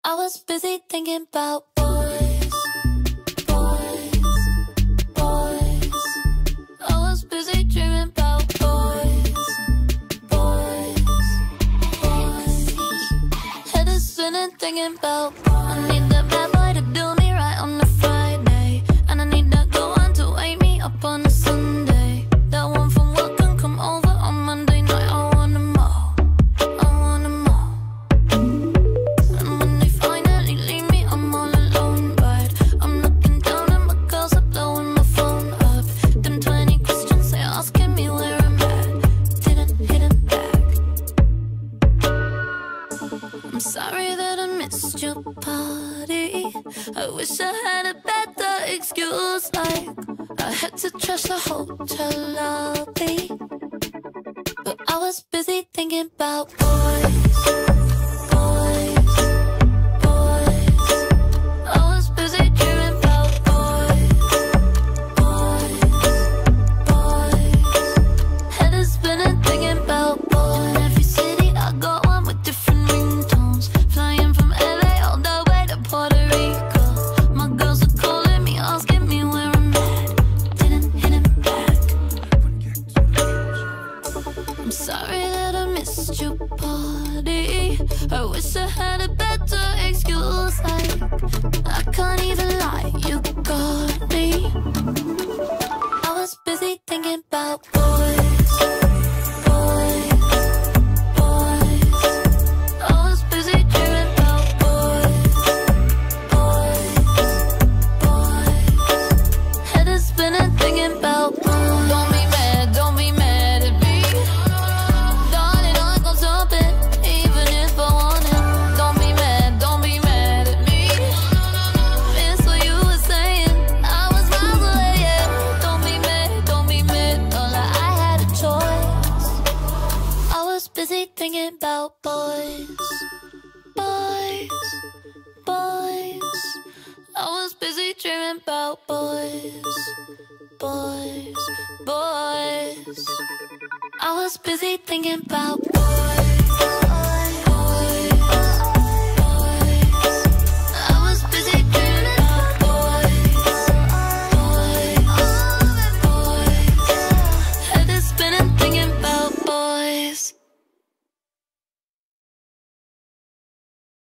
I was busy thinking about boys, boys, boys. I was busy dreaming about boys, boys, boys. Head is spinning thinking about I need that bad boy to do me right on a Friday, and I need that good one to wake me up on a Sunday. That one from work can come over on Monday night. I want them all, I want them all. And when they finally leave me, I'm all alone. But I'm looking down at my girls are blowing my phone up. Them 20 questions they asking me where I'm at. Didn't hit it back. I'm sorry that I missed your party. I wish I had a better excuse, like I had to trash the hotel lobby. But I was busy thinking about boys, boys, boys. I was busy dreaming about boys, boys, boys. Head is spinning thinking about boys. In every city I go, one with different ringtones. Flying from LA all the way to Puerto Rico. My girls are calling me, asking me where I'm at. Didn't hit it back. I'm sorry that I missed your party. I wish I had a better excuse, like I can't even lie, you got me. I was busy thinking about boys, boys, boys. I was busy dreaming about boys, boys, boys. Head is spinning thinking about boys. Don't be mad at me. Darling, I ain't gon' stop it, even if I want it. Don't be mad at me. Miss what you were saying, I was miles away, yeah. Don't be mad, no, like I had a choice. I was busy thinking about boys, boys, boys. I was busy dreaming about boys, boys, boys. I was busy thinking about boys.